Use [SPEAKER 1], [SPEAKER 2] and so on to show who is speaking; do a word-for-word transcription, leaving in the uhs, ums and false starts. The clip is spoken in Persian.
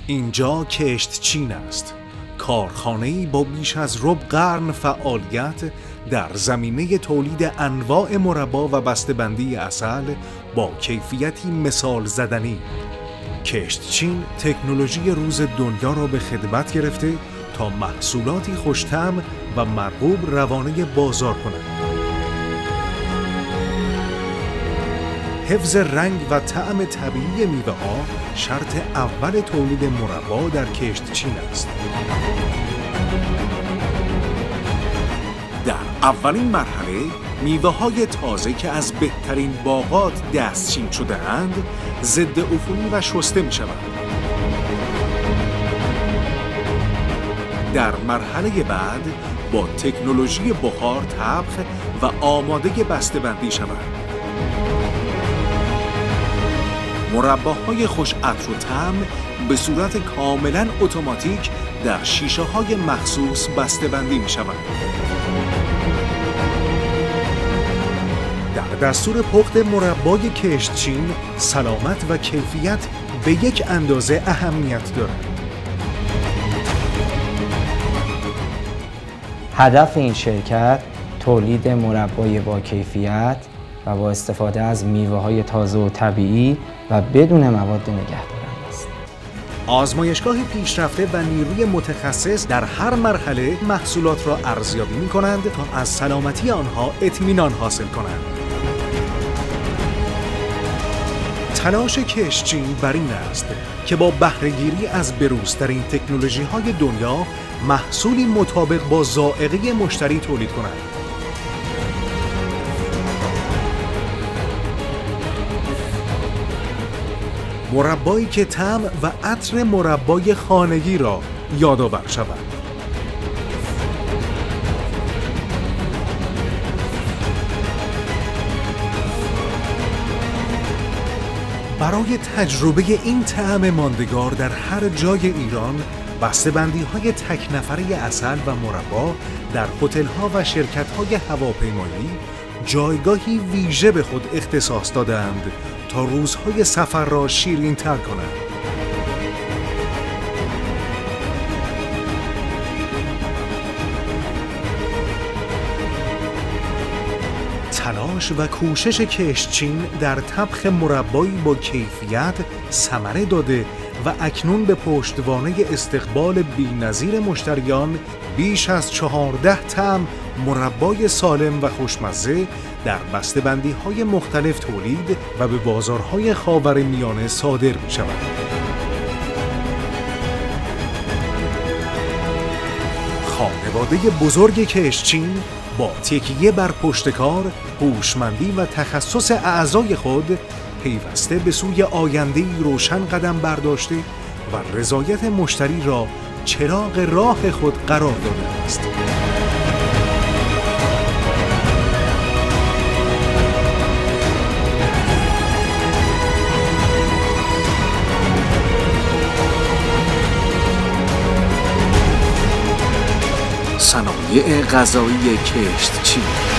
[SPEAKER 1] اینجا کشتچین است، کارخانه‌ای با بیش از ربع قرن فعالیت در زمینه تولید انواع مربا و بسته‌بندی عسل با کیفیتی مثال زدنی. کشتچین تکنولوژی روز دنیا را به خدمت گرفته تا محصولاتی خوش‌طعم و مرغوب روانه بازار کند. حفظ رنگ و طعم طبیعی میوه‌ها شرط اول تولید مربا در کشتچین است. در اولین مرحله میوه‌های تازه که از بهترین باغات دستچین شده‌اند ضد عفونی و شسته می‌شوند. در مرحله بعد با تکنولوژی بخار طبخ و آماده بسته‌بندی شوند. مرباهای خوش عطر و طعم به صورت کاملاً اتوماتیک در شیشه‌های مخصوص بسته‌بندی می‌شوند. در دستور پخت مربای کشتچین سلامت و کیفیت به یک اندازه اهمیت دارد.
[SPEAKER 2] هدف این شرکت تولید مربای با کیفیت و با استفاده از میوه‌های تازه و طبیعی و بدون مواد نگهدارنده است.
[SPEAKER 1] آزمایشگاه پیشرفته و نیروی متخصص در هر مرحله محصولات را ارزیابی می‌کنند تا از سلامتی آنها اطمینان حاصل کنند. تلاش کشتچین بر این است که با بهره‌گیری از بروزترین تکنولوژی‌های دنیا محصولی مطابق با ذائقه مشتری تولید کند. مربایی که طعم و عطر مربای خانگی را یادآور شود. برای تجربه این طعم ماندگار در هر جای ایران، بسته‌بندی‌های تک نفره عسل و مربا در هتل‌ها و شرکت‌های هواپیمایی جایگاهی ویژه به خود اختصاص داده‌اند تا روزهای سفر را شیرین‌تر کنند. تلاش و کوشش کشتچین در طبخ مربایی با کیفیت ثمره داده و اکنون به پشتوانه استقبال بی‌نظیر مشتریان بیش از چهارده طعم مربای سالم و خوشمزه در بسته‌بندی‌های مختلف تولید و به بازارهای خاورمیانه صادر می‌شود. خانواده بزرگ کشتچین با تکیه بر پشتکار، هوشمندی و تخصص اعضای خود پیوسته به سوی آینده‌ای روشن قدم برداشته و رضایت مشتری را چراغ راه خود قرار داده است. صنایع غذایی کشتچین